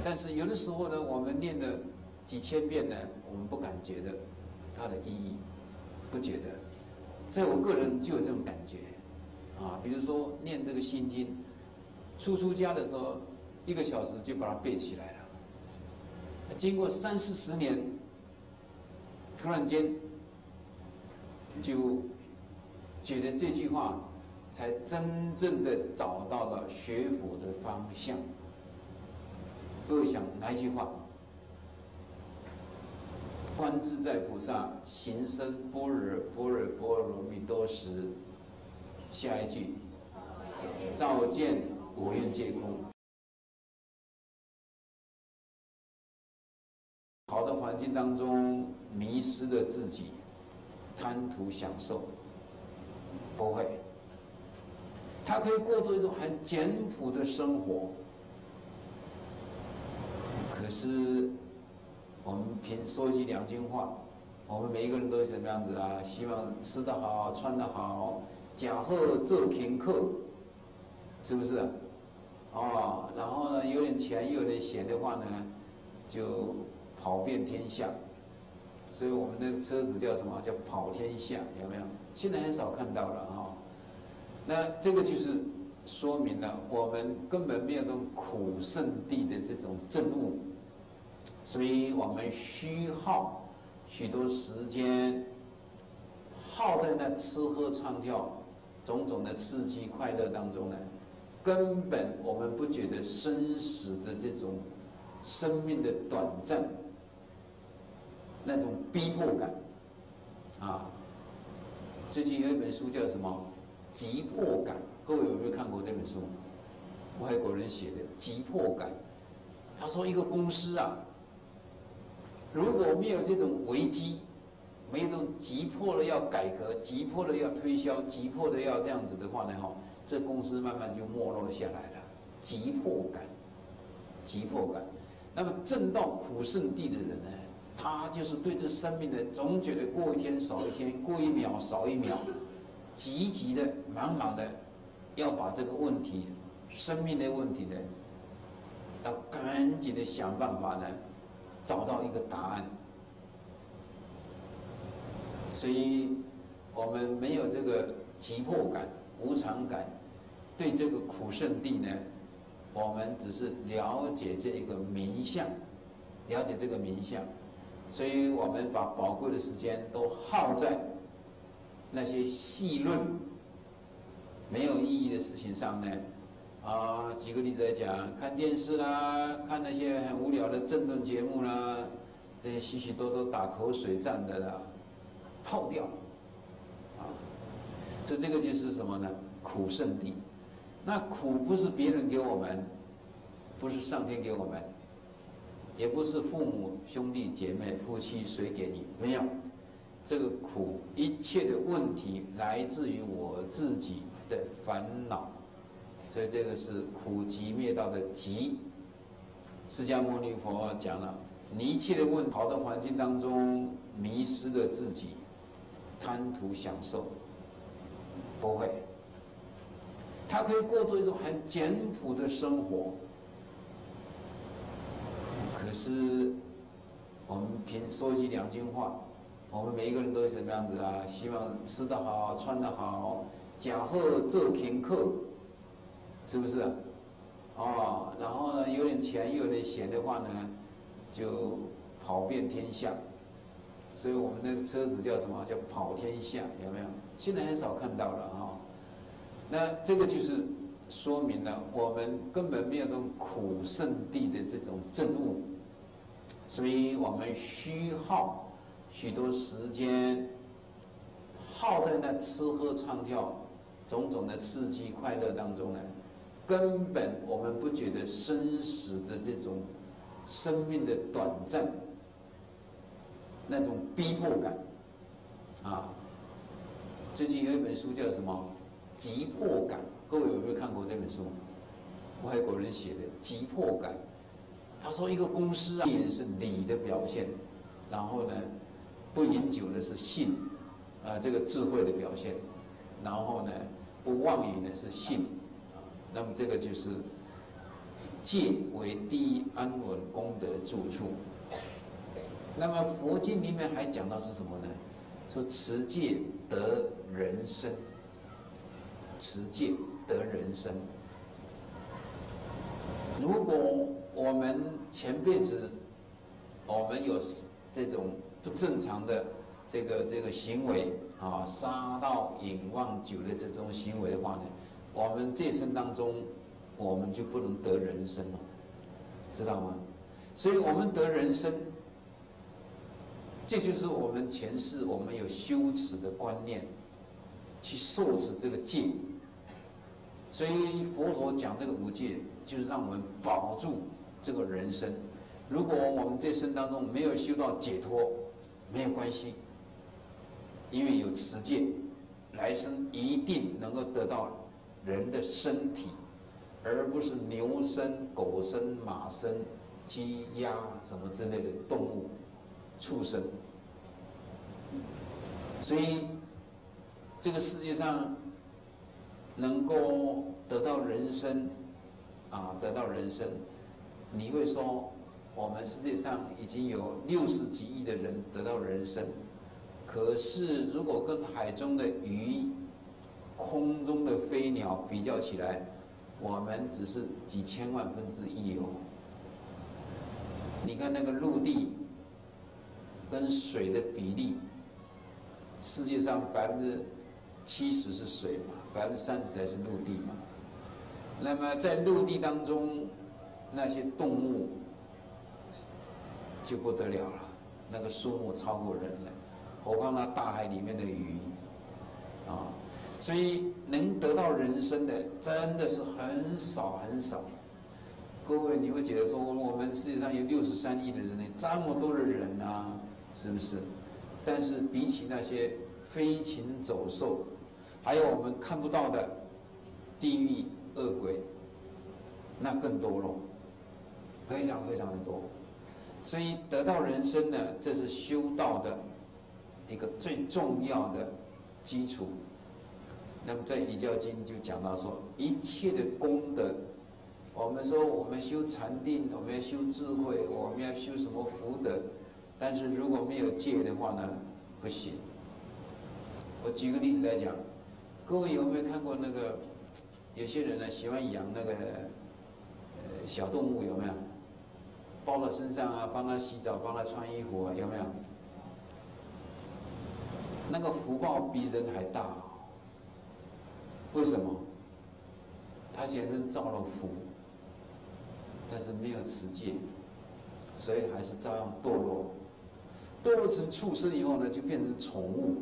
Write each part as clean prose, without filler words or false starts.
但是有的时候呢，我们念了几千遍呢，我们不感觉的它的意义，不觉得。在我个人就有这种感觉啊，比如说念这个心经，出家的时候1个小时就把它背起来了，经过30-40年，突然间就觉得这句话才真正的找到了学佛的方向。各位想哪一句话？观自在菩萨行深般若波罗波罗蜜多时，下一句照见我愿皆空。好的环境当中迷失了自己，贪图享受，不会，他可以过着一种很简朴的生活。可是我们凭说句良心话，我们每一个人都是什么样子啊？希望吃得好，穿得好，假贺做勤课，是不是？哦，然后呢，有点钱又有点闲的话呢，就跑遍天下。所以我们那个车子叫什么？叫跑天下，有没有？现在很少看到了啊。那这个就是说明了我们根本没有这种苦圣地的这种证悟。所以我们虚耗许多时间，耗在那吃喝唱跳种种的刺激快乐当中呢，根本我们不觉得生死的这种生命的短暂，那种逼迫感啊。最近有一本书叫什么《急迫感》，各位有没有看过这本书？外国人写的《急迫感》。他说一个公司啊，如果没有这种危机，没有这种急迫的要改革、急迫的要推销、急迫的要这样子的话呢，这公司慢慢就没落下来了。急迫感，急迫感。那么证到苦圣地的人呢，他就是对这生命呢，总觉得过一天少一天，过一秒少一秒，急急的、忙忙的，要把这个问题、生命的问题呢，要赶紧的想办法呢，找到一个答案。所以，我们没有这个急迫感、无常感，对这个苦圣地呢，我们只是了解这一个名相，了解这个名相，所以我们把宝贵的时间都耗在那些细论、没有意义的事情上呢。举个例子来讲，看电视啦，看那些很无聊的政论节目啦，这些许许多多打口水战的啦，耗掉所以这个就是什么呢？苦圣地。那苦不是别人给我们，不是上天给我们，也不是父母兄弟姐妹夫妻谁给你，没有。这个苦一切的问题来自于我自己的烦恼。所以这个是苦集灭道的集。释迦牟尼佛讲了，你一切的问题，好的环境当中迷失了自己，贪图享受，不会，他可以过着一种很简朴的生活。可是我们凭说一句良心话，我们每一个人都是什么样子啊？希望吃得好，穿得好，假贺做勤课。是不是？然后呢，有点钱又有点闲的话呢，就跑遍天下。所以我们那个车子叫什么？叫跑天下，有没有？现在很少看到了那这个就是说明了我们根本没有这种苦圣地的这种证悟，所以我们虚耗许多时间，耗在那吃喝唱跳种种的刺激快乐当中呢。根本我们不觉得生死的这种生命的短暂，那种逼迫感最近有一本书叫什么《急迫感》，各位有没有看过这本书？外国人写的《急迫感》。他说一个公司饮是礼的表现，然后呢，不饮酒呢是信，这个智慧的表现，然后呢，不妄语呢是信。那么这个就是戒为第一安稳功德住处。那么佛经里面还讲到是什么呢？说持戒得人身，持戒得人身。如果我们前辈子我们有这种不正常的这个行为啊，杀盗淫妄酒的这种行为的话呢，我们这生当中我们就不能得人身了，知道吗？所以我们得人身，这就是我们前世我们有修持的观念，去受持这个戒。所以佛陀讲这个五戒，就是让我们保住这个人身。如果我们这生当中没有修到解脱，没有关系，因为有持戒，来生一定能够得到人的身体，而不是牛身、狗身、马身、鸡、鸭什么之类的动物、畜生。所以，这个世界上能够得到人身，得到人身，你会说，我们世界上已经有60几亿的人得到人身，可是如果跟海中的鱼、空中的飞鸟比较起来，我们只是几千万分之一哦。你看那个陆地跟水的比例，世界上70%是水嘛，30%才是陆地嘛。那么在陆地当中，那些动物就不得了了，那个数目超过人了，何况那大海里面的鱼，所以能得到人身的真的是很少很少。各位，你会觉得说，我们世界上有63亿的人呢，这么多的人啊，是不是？但是比起那些飞禽走兽，还有我们看不到的地狱恶鬼，那更多了，非常非常的多。所以得到人身呢，这是修道的一个最重要的基础。那么在《遗教经》就讲到说，一切的功德，我们说我们修禅定，我们要修智慧，我们要修什么福德，但是如果没有戒的话呢，不行。我举个例子来讲，各位有没有看过那个？有些人呢喜欢养那个小动物，有没有？抱到身上啊，帮他洗澡，帮他穿衣服啊，有没有？那个福报比人还大。为什么？他前生造了福，但是没有持戒，所以还是照样堕落。堕落成畜生以后呢，就变成宠物，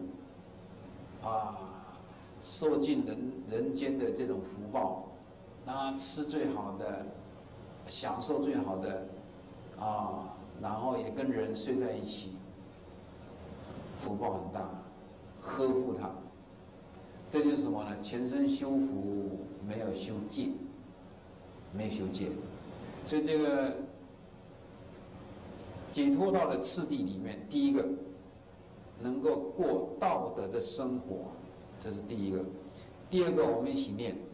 受尽人间的这种福报，吃最好的，享受最好的，然后也跟人睡在一起，福报很大，呵护他。这就是什么呢？前生修福没有修戒，没有修戒，所以这个解脱道的次第里面，第一个能够过道德的生活，这是第一个。第二个，我们一起念